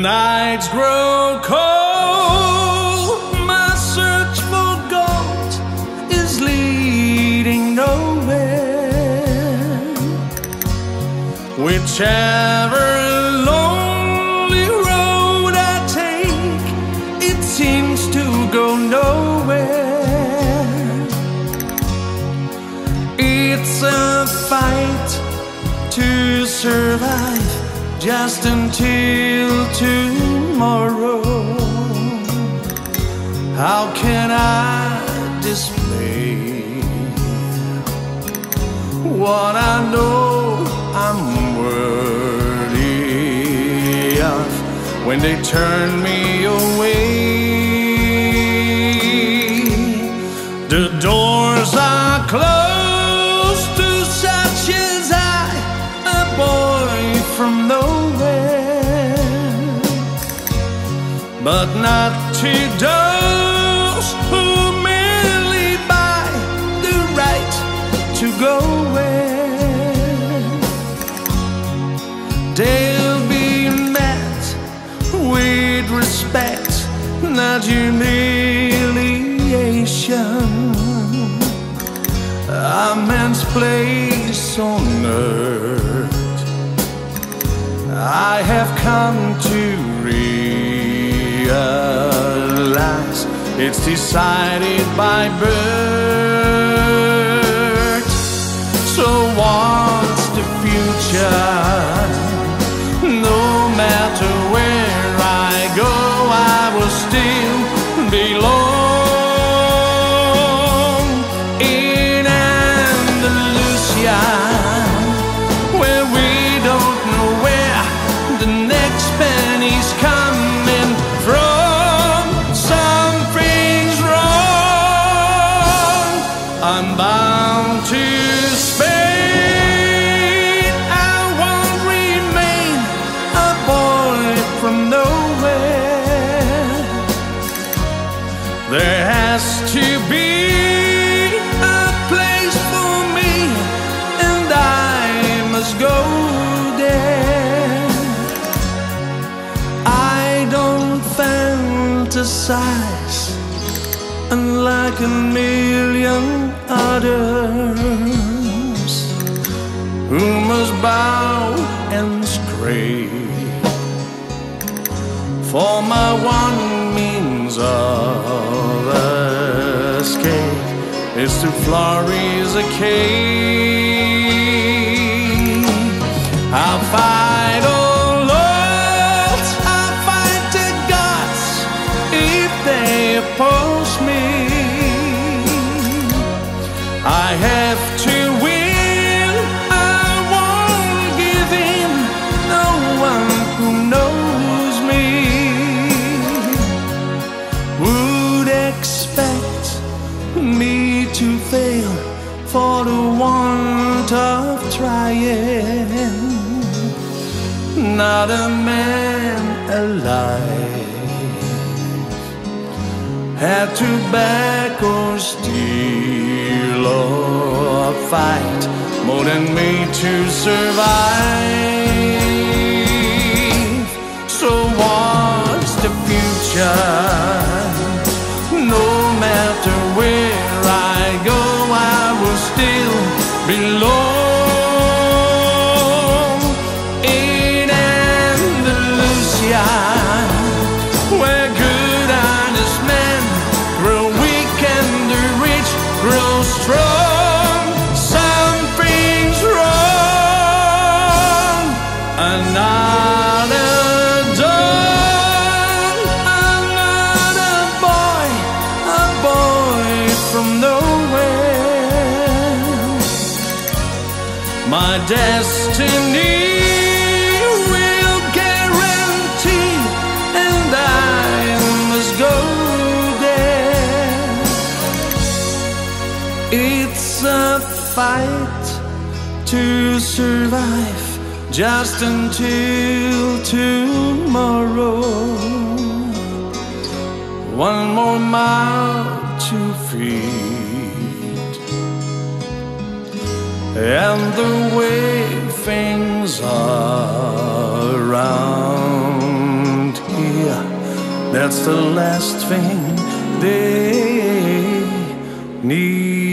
nights grow cold, my search for gold is leading nowhere. Whichever lonely road I take, it seems to go nowhere. It's a fight to survive just until tomorrow. How can I display what I know I'm worthy of when they turn me away? The doors are closed to such as I, a boy from nowhere, but not to those who merely buy the right to go where. They'll be met with respect, not humiliation. A man's place on earth, I have come to realize, it's decided by birth. So what's the future? No matter where I go, I will still belong in Andalusia, where we don't know where the next penny's coming from. Something's wrong. I'm bound to Spain. I won't remain a boy from nowhere. There has to be a place for me, and I must go there. I don't fantasize unlike a million others who must bow and scrape for my one means of escape is to Flori's a cave. I'll fight all odds, I'll fight the gods if they oppose me. I have to win, I won't give in, no one who knows me would expect me to fail for the want of trying. Not a man alive had to beg or steal or fight more than me to survive. So what's the future? No matter where I go, I will still belong in Andalusia, where good honest men grow weak and the rich grow strong. Something's wrong. Another dawn, another boy, a boy from nowhere. My destiny will guarantee, and I must go there. It's a fight to survive just until tomorrow. One more mile to feed, and the way things are around That's the last thing they need.